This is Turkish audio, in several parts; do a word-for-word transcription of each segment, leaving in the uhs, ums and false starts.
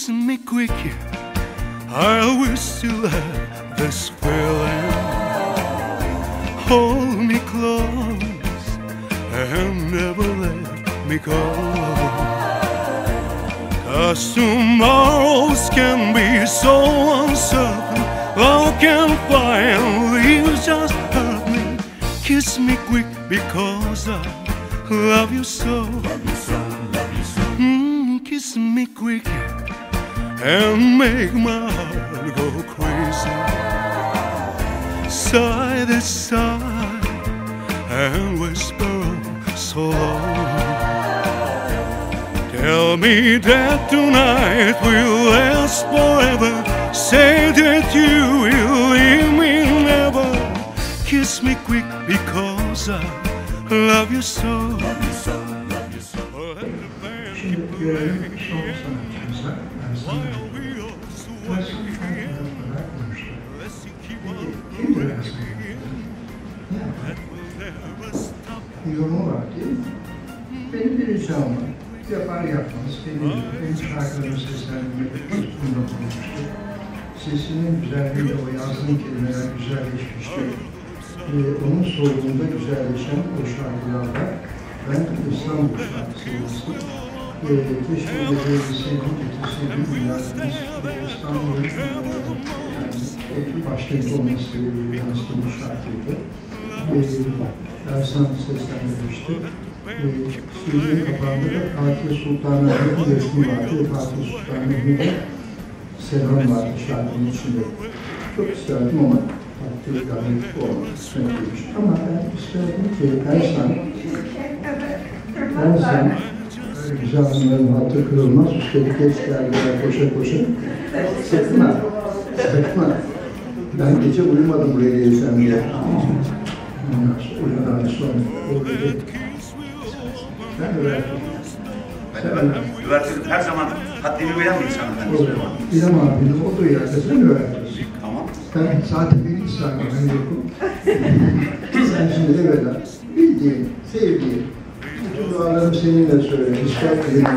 kiss me quick, I will still have this feeling. Hold me close and never let me go. 'Cause tomorrows can be so uncertain. Love can fly and leaves just hurt me. Kiss me quick because I love you so. Love you so, love you so. Mm, kiss me quick and make my heart go crazy. Sigh this sigh and whisper so low. Tell me that tonight will last forever. Say that you will leave me never. Kiss me quick because I love you so. Love you so, love you so. Şimdi görelim son sanatçımıza Ersan Bey. Ersan Bey olarak konuştuk. Peki kimdir Ersan Bey? Bir yorumu var değil mi? Benim bir ricam var. Yapar yapmaz. Benim, benim şarkılarımı seslendirmekte tutumda bulunmuştur. Sesinin güzelliğiyle o yazdığım kelimeler güzelleşmiştir. Ee, onun solunda güzelleşen o şarkılarda ben İstanbul şarkısı olsun. Ee, keşke getirebilseydim, getirseydim dünyadayız. İstanbul'un yani bir başkent olması sebebiyle yansıtım bu şarkıydı. Ee, Ersan seslendirmişti. Ee, Sözün kapağında da Fatih Sultan Mehmet'in resmi vardı. Fatih Sultan Mehmet'in selam vardı şarkının içinde. Çok isterdim ama Fatih Rahmet olmak kısmetliymiş. Ama ben isterdim ki Ersan, Ersan, güzel anıların hatır kırılmaz. Üstelik geç geldiler koşa koşa. Sakın ha, sakın ha. Ben gece uyumadım buraya gelirsen diye. Ondan sonra uyumadan sonra o gece ben öğrettim. Öğrettim. Her zaman haddimi bilen bir insan. İrem abinin olduğu yerde sen öğretirsin. Tamam. Ben zaten bir saniye yokum. Sen şimdi de böyle bildiğin, sevdiğin, bütün dualarım seninle söylüyorum. İşgal edin.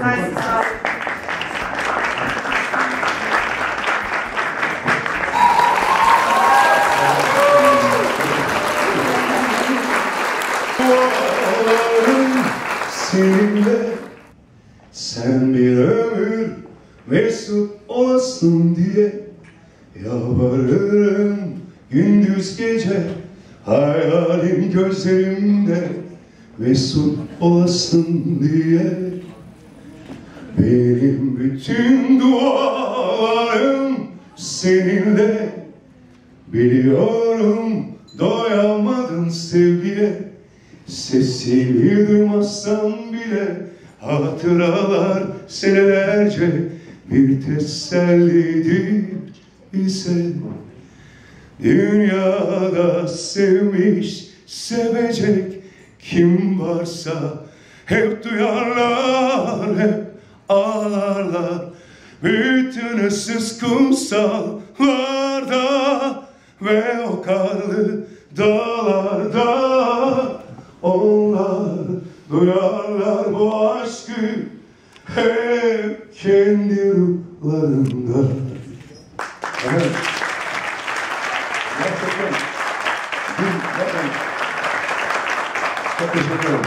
Seninle sen bir ömür mesut olasın diye yalvarırım gündüz gece hayalim gözlerimde mesut olasın diye. Benim bütün dualarım seninle, biliyorum doyamadın sevgiye. Sesini duymazsam bile hatıralar senelerce bir tesellidir bize. Dünyada sevmiş, sevecek kim varsa hep duyarlar, hep ağlarlar. Bütün ıssız kumsallarda ve o karlı dağlarda onlar duyarlar bu aşkı hep kendi ruhlarında. Evet. Gerçekten. Gerçekten. Çok teşekkür ederim.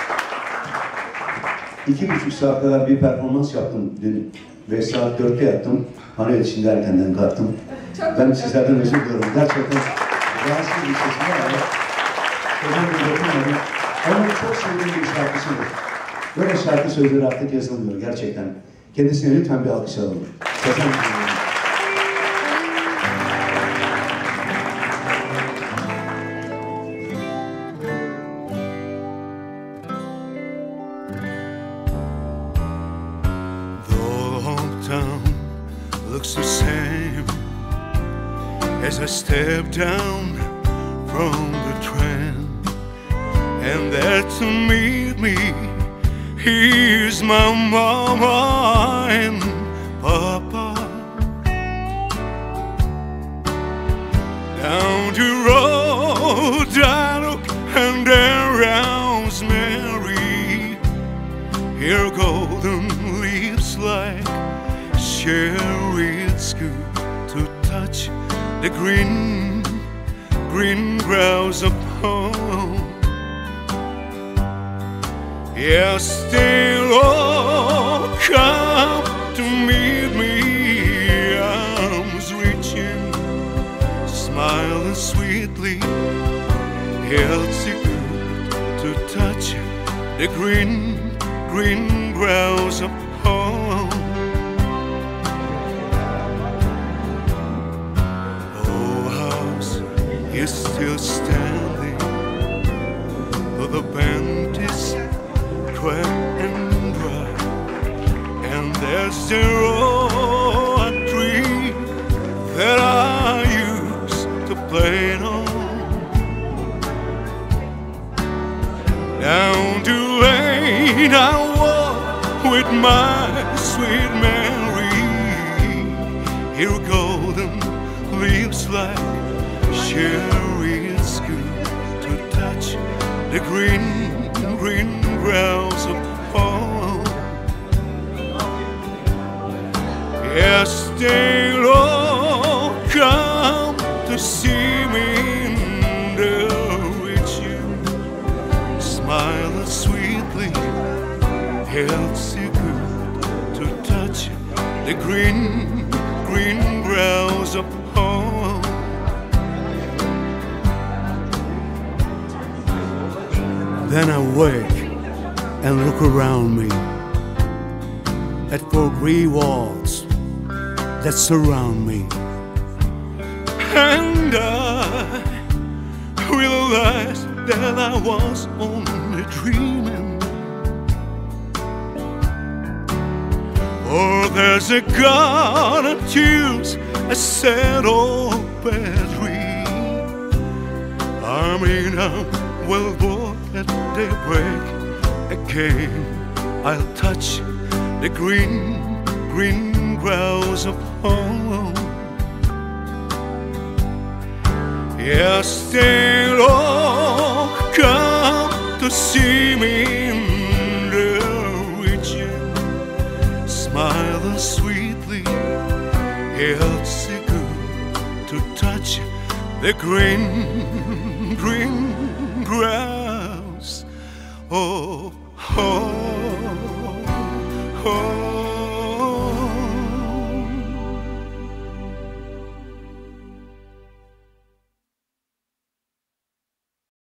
İki buçuk saat kadar bir performans yaptım dün ve saat dörtte yattım. Panel için de erkenden kalktım. Ben sizlerden özür diliyorum. Gerçekten rahatsız bir sesim var. Ama çok sevdiğim bir şarkısıdır. Böyle şarkı sözleri artık yazılmıyor gerçekten. Kendisine lütfen bir alkış alalım. Sezen looks the same as I step down from the train, and there to meet me is my mama and papa. Down the road I look and there is Mary, her golden lips like cherry the green, green grass of home. Yes, they'll all come to meet me, arms reaching, smiling sweetly. It's good to touch the green, green grass of home. Oh, house is still standing, though the bend is cracked and dry, and there's the old tree that I used to play on. Down the lane I walk with my sweet Mary. Here golden leaves like cherry. It's good to touch the green, green grass of home. Yes, they'll all come to see me in the reaching, smiling sweetly. It's good to touch the green, green grass of home. Then I wake and look around me at four green walls that surround me, and I realized that I was only dreaming. Oh, there's a God of tears, a sad old battery. I mean, I'm well bored at daybreak again. I'll touch the green, green grass of home. Yes, they'll all come to see me in the region, smiling sweetly. It's good to touch the green, green